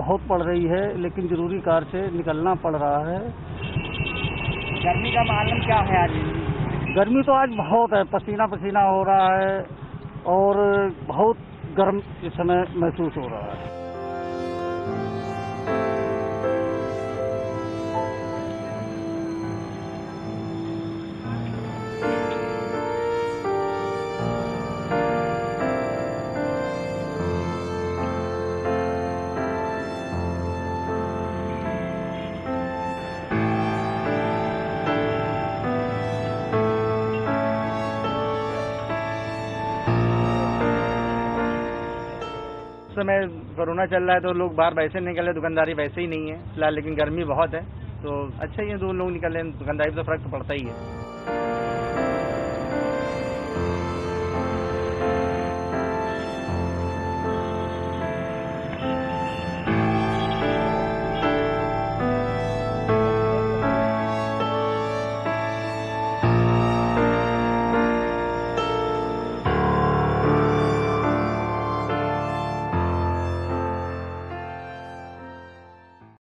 बहुत पड़ रही है, लेकिन जरूरी कार्य से निकलना पड़ रहा है। गर्मी का मालूम क्या है आज? गर्मी तो आज बहुत है, पसीना पसीना हो रहा है और बहुत गर्म इस समय महसूस हो रहा है। समय कोरोना चल रहा है तो लोग बाहर वैसे निकल रहे, दुकानदारी वैसे ही नहीं है फिलहाल, लेकिन गर्मी बहुत है तो अच्छा ही है, दो लोग निकल रहे हैं, दुकानदारी तो फर्क तो पड़ता ही है।